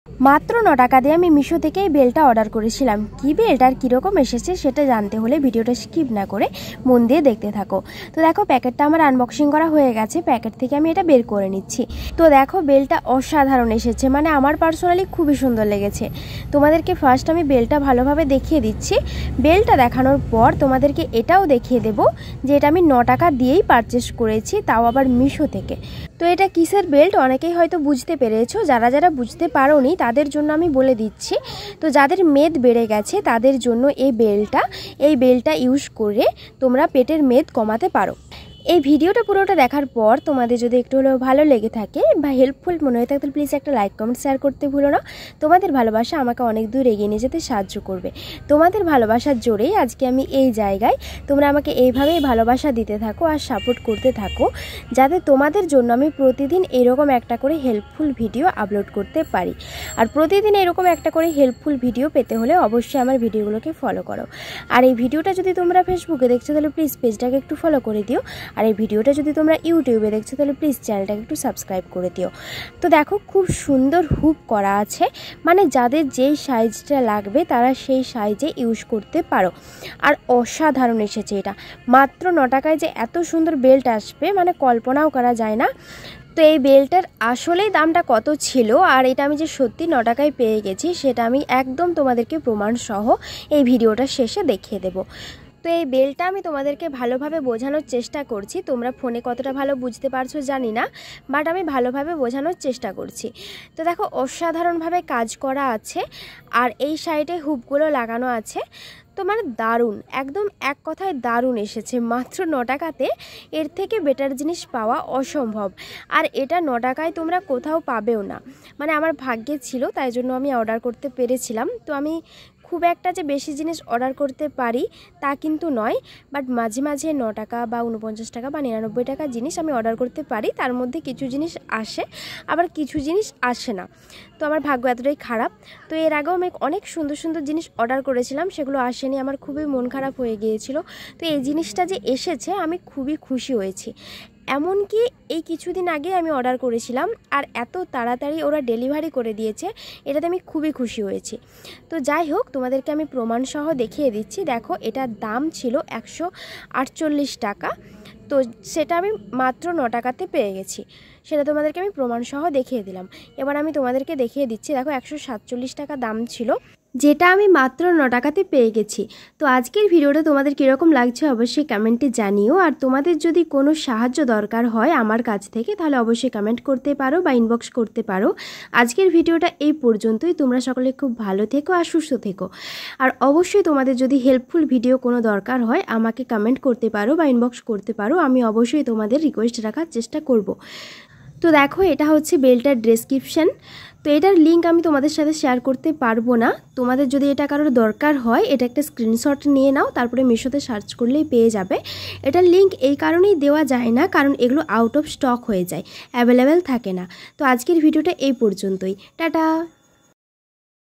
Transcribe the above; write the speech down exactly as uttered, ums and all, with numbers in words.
মাত্র ন টাকা দিয়ে আমি মিশো থেকে এই বেলটা অর্ডার করেছিলাম। কি বেলটা আর কীরকম এসেছে সেটা জানতে হলে ভিডিওটা স্কিপ না করে মন দিয়ে দেখতে থাকো। তো দেখো প্যাকেটটা আমার আনবক্সিং করা হয়ে গেছে, প্যাকেট থেকে আমি এটা বের করে নিচ্ছি। তো দেখো বেলটা অসাধারণ এসেছে, মানে আমার পার্সোনালি খুবই সুন্দর লেগেছে। তোমাদেরকে ফার্স্ট আমি বেলটা ভালোভাবে দেখিয়ে দিচ্ছি। বেলটা দেখানোর পর তোমাদেরকে এটাও দেখিয়ে দেব যে এটা আমি ন টাকা দিয়েই পারচেস করেছি, তাও আবার মিশো থেকে। তো এটা কিসের বেল্ট অনেকেই হয়তো বুঝতে পেরেছো, যারা যারা বুঝতে পারোনি তাদের জন্য আমি বলে দিচ্ছি। তো যাদের মেদ বেড়ে গেছে তাদের জন্য এই বেল্টটা এই বেল্টটা ইউজ করে তোমরা পেটের মেদ কমাতে পারো। এই ভিডিওটা পুরোটা দেখার পর তোমাদের যদি একটু হলেও ভালো লেগে থাকে বা হেল্পফুল মনে হয়ে থাকে প্লিজ একটা লাইক কমেন্ট শেয়ার করতে ভুলো না। তোমাদের ভালোবাসা আমাকে অনেক দূর এগিয়ে নিয়ে যেতে সাহায্য করবে। তোমাদের ভালোবাসার জোরেই আজকে আমি এই জায়গায়। তোমরা আমাকে এইভাবেই ভালোবাসা দিতে থাকো আর সাপোর্ট করতে থাকো, যাতে তোমাদের জন্য আমি প্রতিদিন এরকম একটা করে হেল্পফুল ভিডিও আপলোড করতে পারি। আর প্রতিদিন এরকম একটা করে হেল্পফুল ভিডিও পেতে হলে অবশ্যই আমার ভিডিওগুলোকে ফলো করো। আর এই ভিডিওটা যদি তোমরা ফেসবুকে দেখছো তাহলে প্লিজ পেজটাকে একটু ফলো করে দিও। আর এই ভিডিওটা যদি তোমরা ইউটিউবে দেখছো তাহলে প্লিজ চ্যানেলটাকে একটু সাবস্ক্রাইব করে দিও। তো দেখো খুব সুন্দর হুক করা আছে, মানে যাদের যেই সাইজটা লাগবে তারা সেই সাইজে ইউজ করতে পারো। আর অসাধারণ এসেছে এটা, মাত্র ন টাকায় যে এত সুন্দর বেল্ট আসবে মানে কল্পনাও করা যায় না। তো এই বেল্টটার আসলেই দামটা কত ছিল আর এটা আমি যে সত্যি ন টাকায় পেয়ে গেছি সেটা আমি একদম তোমাদেরকে প্রমাণ সহ এই ভিডিওটা শেষে দেখিয়ে দেবো। তো এই বেলটা আমি তোমাদেরকে ভালোভাবে বোঝানোর চেষ্টা করছি, তোমরা ফোনে কতটা ভালো বুঝতে পারছো জানি না, বাট আমি ভালোভাবে বোঝানোর চেষ্টা করছি। তো দেখো অসাধারণভাবে কাজ করা আছে আর এই সাইডে হুপগুলো লাগানো আছে। তো মানে দারুণ, একদম এক কথায় দারুণ এসেছে। মাত্র ন টাকাতে এর থেকে বেটার জিনিস পাওয়া অসম্ভব। আর এটা ন টাকায় তোমরা কোথাও পাবেও না, মানে আমার ভাগ্যে ছিল তাই জন্য আমি অর্ডার করতে পেরেছিলাম। তো আমি খুব একটা যে বেশি জিনিস অর্ডার করতে পারি তা কিন্তু নয়, বাট মাঝে মাঝে ন টাকা বা উনপঞ্চাশ টাকা বা নিরানব্বই টাকা জিনিস আমি অর্ডার করতে পারি। তার মধ্যে কিছু জিনিস আসে আবার কিছু জিনিস আসে না, তো আমার ভাগ্য এতটাই খারাপ। তো এর আগেও আমি অনেক সুন্দর সুন্দর জিনিস অর্ডার করেছিলাম, সেগুলো আসেনি, আমার খুবই মন খারাপ হয়ে গিয়েছিল। তো এই জিনিসটা যে এসেছে আমি খুবই খুশি হয়েছি। এমনকি এই কিছুদিন আগে আমি অর্ডার করেছিলাম আর এত তাড়াতাড়ি ওরা ডেলিভারি করে দিয়েছে, এটাতে আমি খুবই খুশি হয়েছি। তো যাই হোক তোমাদেরকে আমি প্রমাণসহ দেখিয়ে দিচ্ছি। দেখো এটার দাম ছিল একশো আটচল্লিশ টাকা, তো সেটা আমি মাত্র ন টাকাতে পেয়ে গেছি, সেটা তোমাদেরকে আমি প্রমাণসহ দেখিয়ে দিলাম। এবার আমি তোমাদেরকে দেখিয়ে দিচ্ছি। দেখো একশো সাতচল্লিশ টাকা দাম ছিল, যেটা আমি মাত্র ন টাকাতে পেয়ে গেছি। তো আজকের ভিডিওটা তোমাদের কীরকম লাগছে অবশ্যই কমেন্টে জানিও। আর তোমাদের যদি কোনো সাহায্য দরকার হয় আমার কাছ থেকে তাহলে অবশ্যই কমেন্ট করতে পারো বা ইনবক্স করতে পারো। আজকের ভিডিওটা এই পর্যন্তই। তোমরা সকলে খুব ভালো থেকো আর সুস্থ থেকো। আর অবশ্যই তোমাদের যদি হেল্পফুল ভিডিও কোনো দরকার হয় আমাকে কমেন্ট করতে পারো বা ইনবক্স করতে পারো, আমি অবশ্যই তোমাদের রিকোয়েস্ট রাখার চেষ্টা করব। তো দেখো এটা হচ্ছে বেল্টার ডেসক্রিপশান। তো এটার লিঙ্ক আমি তোমাদের সাথে শেয়ার করতে পারবো না। তোমাদের যদি এটা কারোর দরকার হয় এটা একটা স্ক্রিনশট নিয়ে নাও, তারপরে মিশোতে সার্চ করলেই পেয়ে যাবে। এটার লিঙ্ক এই কারণেই দেওয়া যায় না কারণ এগুলো আউট অফ স্টক হয়ে যায়, অ্যাভেলেবেল থাকে না। তো আজকের ভিডিওটা এই পর্যন্তই, টাটা।